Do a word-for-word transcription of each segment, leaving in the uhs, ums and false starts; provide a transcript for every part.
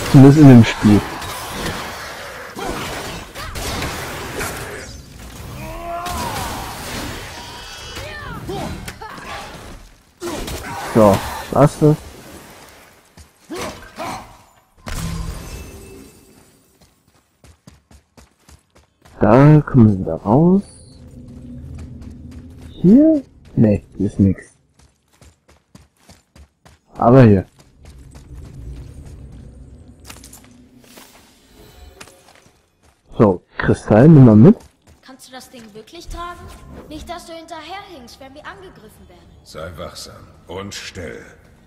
Zumindest in dem Spiel. So, was das? Da kommen wir wieder raus. Hier? Ne, hier ist nix. Aber hier. So, Kristall, nimm mal mit. Kannst du das Ding wirklich tragen? Nicht, dass du hinterherhinkst, wenn wir angegriffen werden. Sei wachsam und still.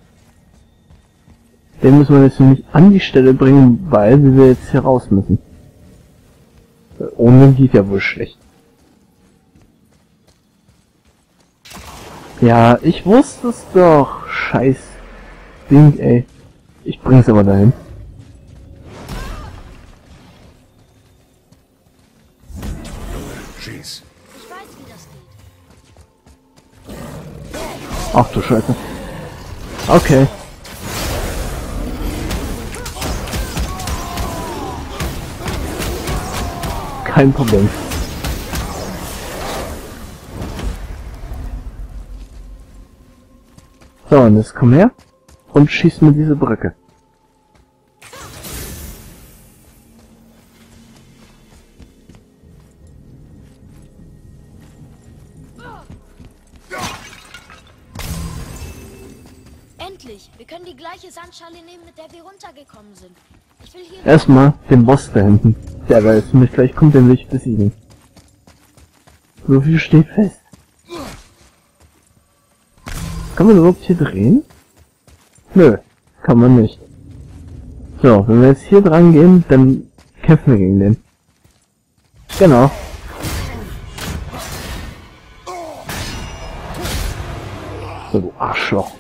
Den müssen wir jetzt nämlich an die Stelle bringen, weil wir jetzt hier raus müssen. Ohne geht ja wohl schlecht. Ja, ich wusste es doch. Scheiß Ding, ey. Ich bring's aber dahin. Schieß. Ich weiß, wie das geht. Ach du Scheiße. Okay. Kein Problem. So, und jetzt komm her und schieß mir diese Brücke. Endlich! Wir können die gleiche Sandschale nehmen, mit der wir runtergekommen sind. Ich will hier... Erstmal den Boss da hinten. Der weiß mich gleich kommt, den will ich besiegen. So viel steht fest. Kann man überhaupt hier drehen? Nö, kann man nicht. So, wenn wir jetzt hier dran gehen, dann kämpfen wir gegen den. Genau. So, du Arschloch.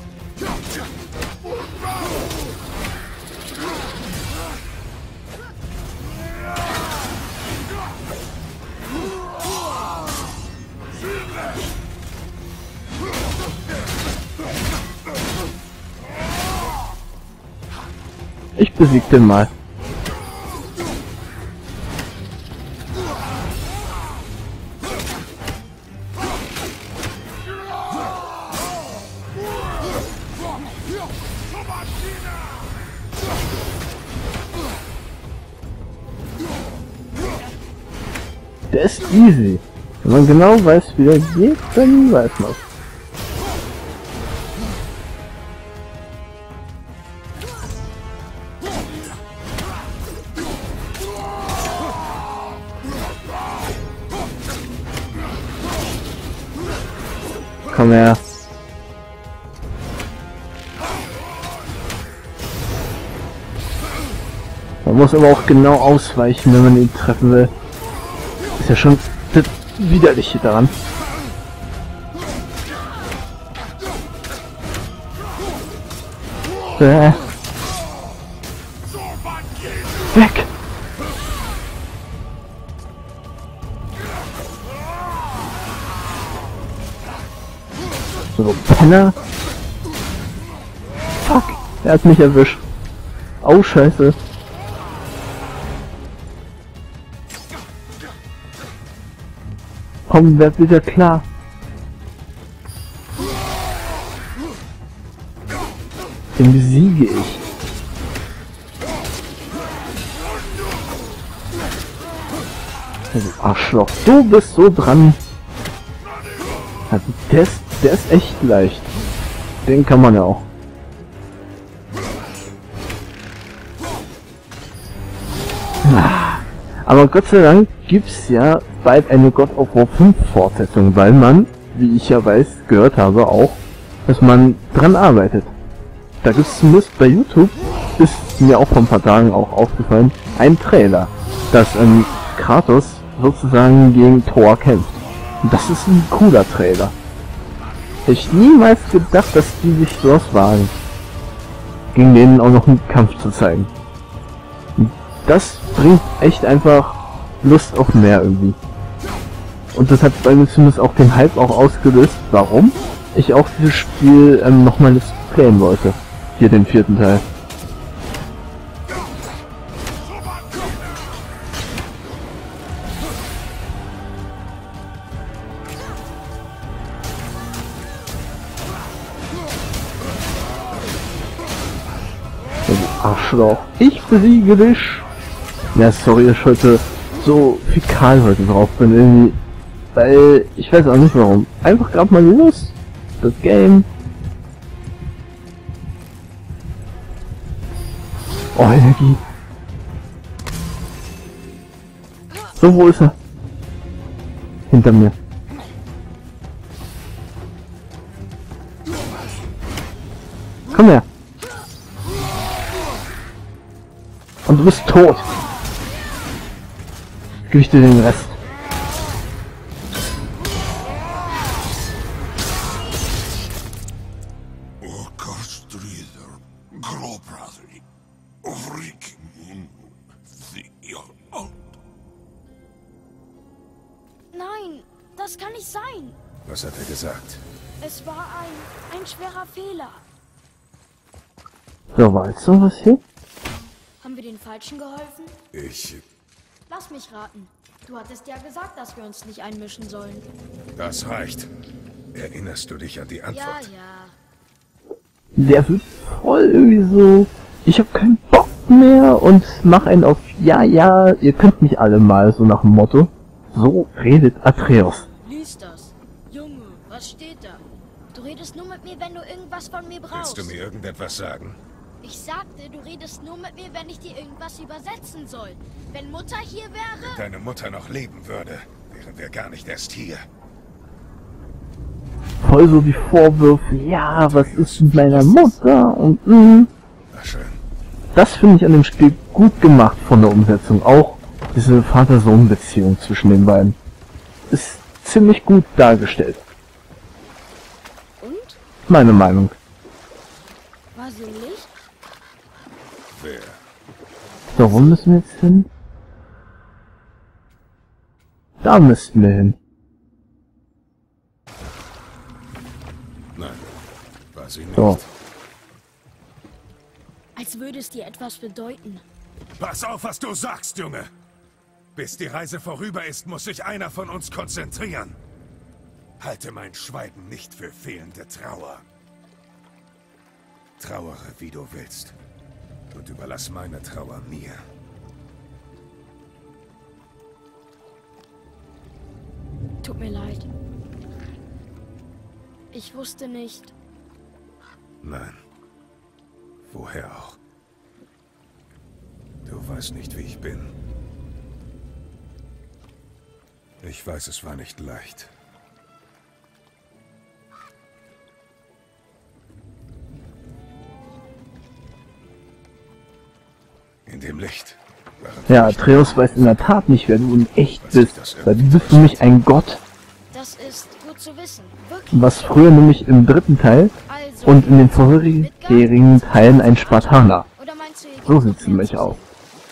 Ich besieg den mal. Der ist easy. Wenn man genau weiß, wie der geht, dann weiß man. Komm her. Man muss aber auch genau ausweichen, wenn man ihn treffen will. Ist ja schon das Widerliche daran. Äh. Weg! So, Penner. Fuck, er hat mich erwischt. Oh, scheiße. Komm, werd wieder klar. Den besiege ich. Also, Arschloch, du bist so dran. Also, der ist, der ist echt leicht. Den kann man ja auch. Aber Gott sei Dank gibt's ja bald eine God of War fünf Fortsetzung, weil man, wie ich ja weiß, gehört habe auch, dass man dran arbeitet. Da gibt's zumindest bei YouTube, ist mir auch vor ein paar Tagen auch aufgefallen, ein Trailer, dass ähm, Kratos sozusagen gegen Thor kämpft. Und das ist ein cooler Trailer. Hätte ich niemals gedacht, dass die sich sowas wagen, gegen den auch noch einen Kampf zu zeigen. Und das bringt echt einfach Lust auf mehr irgendwie. Und das hat bei mir zumindest auch den Hype auch ausgelöst, warum ich auch dieses Spiel ähm, nochmal playen wollte. Hier den vierten Teil. Arschloch. Ich besiege dich. Ja, sorry, dass ich heute so fäkal heute drauf bin irgendwie. Weil, ich weiß auch nicht warum. Einfach gerade mal Lust. Das Game. Oh, Energie. So, wo ist er? Hinter mir. Komm her. Und du bist tot. Gib ich dir den Rest. Nein, das kann nicht sein. Was hat er gesagt? Es war ein, ein schwerer Fehler. So, war jetzt sowas hier? Haben wir den Falschen geholfen? Ich... Lass mich raten. Du hattest ja gesagt, dass wir uns nicht einmischen sollen. Das reicht. Erinnerst du dich an die Ja, Antwort? ja. Der wird voll irgendwie so... Ich hab keinen Bock mehr und mach einen auf ja, ja, ihr könnt mich alle mal, so nach dem Motto. So redet Atreus. Lies das. Junge, was steht da? Du redest nur mit mir, wenn du irgendwas von mir brauchst. Willst du mir irgendetwas sagen? Ich sagte, du redest nur mit mir, wenn ich dir irgendwas übersetzen soll. Wenn Mutter hier wäre... Wenn deine Mutter noch leben würde, wären wir gar nicht erst hier. Voll so die Vorwürfe, ja, was ist mit meiner Mutter und mh. Na schön. Das finde ich an dem Spiel gut gemacht von der Umsetzung. Auch diese Vater-Sohn-Beziehung zwischen den beiden. Ist ziemlich gut dargestellt. Und? Meine Meinung. War sie nicht? Wer? So, wo müssen wir jetzt hin? Da müssten wir hin. Nein, war sie nicht. So. Als würde es dir etwas bedeuten. Pass auf, was du sagst, Junge! Bis die Reise vorüber ist, muss sich einer von uns konzentrieren. Halte mein Schweigen nicht für fehlende Trauer. Trauere, wie du willst. Und überlass meine Trauer mir. Tut mir leid. Ich wusste nicht. Nein. Woher auch? Du weißt nicht, wie ich bin. Ich weiß, es war nicht leicht. In dem Licht. Ja, Atreus weiß in der Tat nicht, wer du in echt bist. Weil du bist für mich ein Gott. Das ist gut zu wissen. Wirklich. Was früher nämlich im dritten Teil Also, und in den vorherigen Teilen ein Spartaner. oder meinst du, ihr So gebt sieht noch sie mehr nämlich zu aus.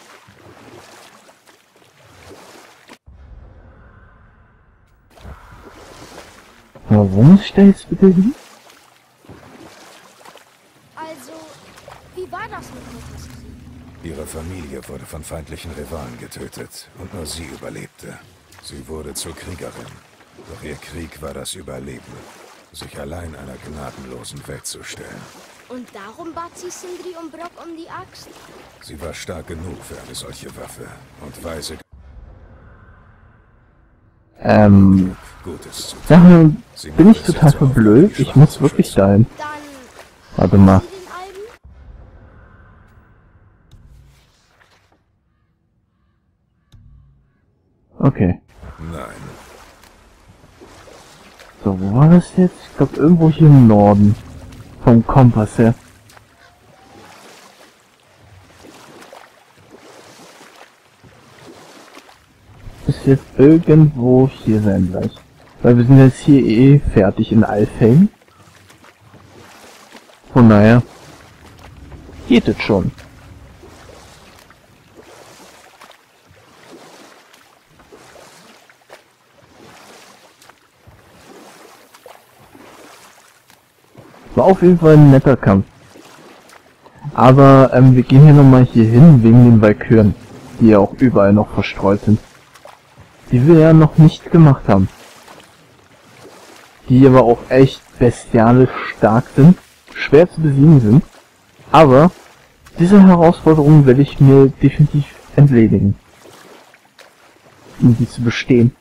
Ja, wo muss ich da jetzt bitte hin? Also, wie war das mit Mutters Krieg? Ihre Familie wurde von feindlichen Rivalen getötet und nur sie überlebte. Sie wurde zur Kriegerin. Doch ihr Krieg war das Überleben, sich allein einer gnadenlosen Welt zu stellen. Und darum bat sie Sindri und Brock um die Axt? Sie war stark genug für eine solche Waffe und weise Ähm, Gutes zu tun. sag mal, Sie bin ich macht es total jetzt auch, um verblöd? die Ich muss Schwachen wirklich zu dahin. Dann... Warte mal. Sie den Alben? Okay. schützen. Nein, So, wo war das jetzt? Ich glaube irgendwo hier im Norden. Vom Kompass her. Ist jetzt irgendwo hier sein gleich. Weil wir sind jetzt hier eh fertig in Alfheim. Von daher geht es schon. War auf jeden Fall ein netter Kampf. Aber ähm, wir gehen hier nochmal hier hin wegen den Walküren, die ja auch überall noch verstreut sind. Die wir ja noch nicht gemacht haben. Die aber auch echt bestialisch stark sind, schwer zu besiegen sind, aber Diese Herausforderung werde ich mir definitiv entledigen. Um die zu bestehen.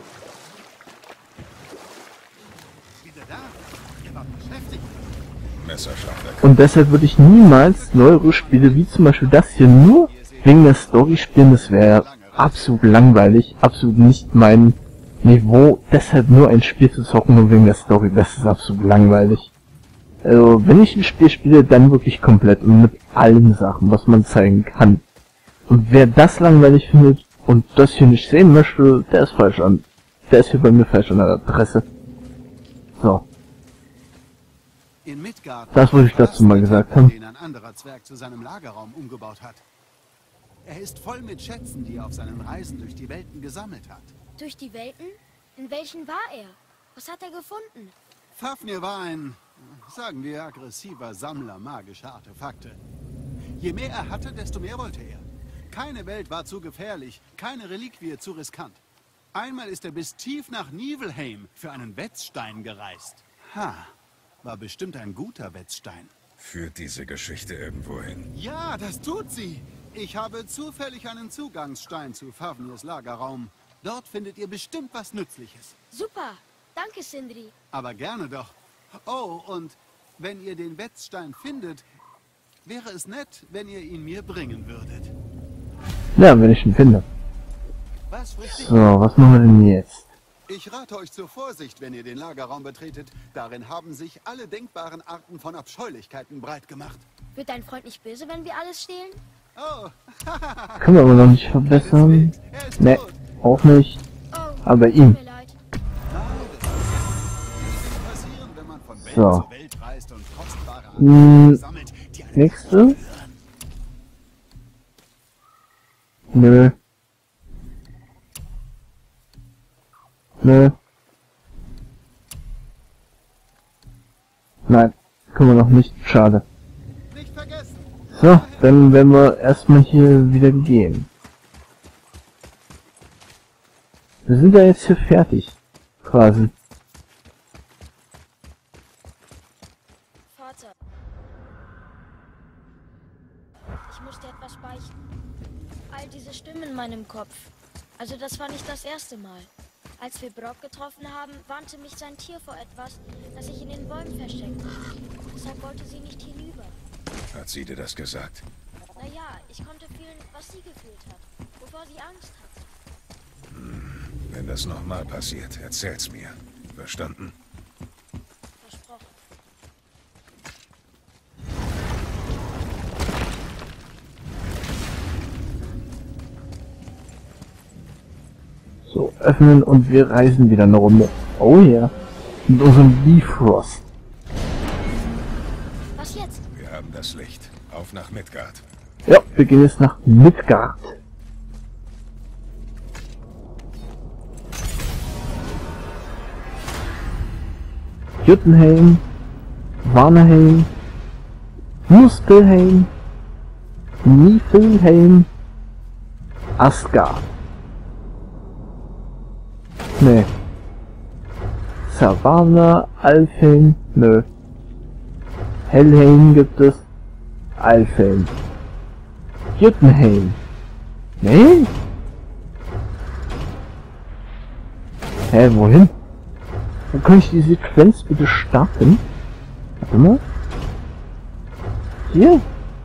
Und deshalb würde ich niemals neuere Spiele wie zum Beispiel das hier nur wegen der Story spielen. Das wäre absolut langweilig, absolut nicht mein Niveau. Deshalb nur ein Spiel zu zocken nur wegen der Story, das ist absolut langweilig. Also wenn ich ein Spiel spiele, dann wirklich komplett und mit allen Sachen, was man zeigen kann. Und wer das langweilig findet und das hier nicht sehen möchte, der ist falsch an. Der ist hier bei mir falsch an der Adresse. So. Das wollte ich dazu mal gesagt haben. Den ein anderer Zwerg zu seinem Lagerraum umgebaut hat. Er ist voll mit Schätzen, die er auf seinen Reisen durch die Welten gesammelt hat. Durch die Welten? In welchen war er? Was hat er gefunden? Fafnir war ein, sagen wir, aggressiver Sammler magischer Artefakte. Je mehr er hatte, desto mehr wollte er. Keine Welt war zu gefährlich, keine Reliquie zu riskant. Einmal ist er bis tief nach Nibelheim für einen Wetzstein gereist. Ha, war bestimmt ein guter Wetzstein. Führt diese Geschichte irgendwo hin? Ja, das tut sie. Ich habe zufällig einen Zugangsstein zu Fafnirs Lagerraum. Dort findet ihr bestimmt was Nützliches. Super, danke Sindri. Aber gerne doch. Oh, und wenn ihr den Wetzstein findet, wäre es nett, wenn ihr ihn mir bringen würdet. Ja, wenn ich ihn finde. Was so, was machen wir denn jetzt? Ich rate euch zur Vorsicht, wenn ihr den Lagerraum betretet. Darin haben sich alle denkbaren Arten von Abscheulichkeiten breit gemacht. Wird dein Freund nicht böse, wenn wir alles stehlen? Oh. Können wir aber noch nicht verbessern. Ne, auch nicht. Oh, aber ihm. tut mir leid. So. Hm, nächste. Nö. Nö. Nein, können wir noch nicht. Schade. So, dann werden wir erstmal hier wieder gehen. Wir sind ja jetzt hier fertig. Quasi. Vater. Ich muss dir etwas beichten. All diese Stimmen in meinem Kopf. Also das war nicht das erste Mal. Als wir Brock getroffen haben, warnte mich sein Tier vor etwas, das sich in den Bäumen versteckt. Deshalb wollte sie nicht hinüber. Hat sie dir das gesagt? Naja, ich konnte fühlen, was sie gefühlt hat, wovor sie Angst hatte. Hm, wenn das nochmal passiert, erzähl's mir. Verstanden? Versprochen. So, öffnen und wir reisen wieder eine Runde. Oh ja. Yeah. Mit unserem Bifrost. Was jetzt? Wir haben das Licht. Auf nach Midgard. Ja, wir gehen jetzt nach Midgard. Jotunheim, Vanaheim, Muspelheim, Niflheim, Asgard. Nee. Savannah, Alfheim, nö. Helheim gibt es. Alfheim. Jotunheim. Nee? Hä, wohin? Wo kann ich die Sequenz bitte starten? Warte mal. Hier?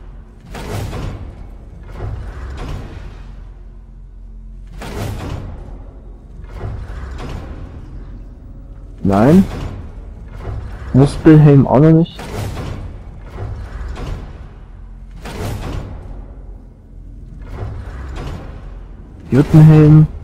Nein. Muspelheim auch noch nicht. Jotunheim.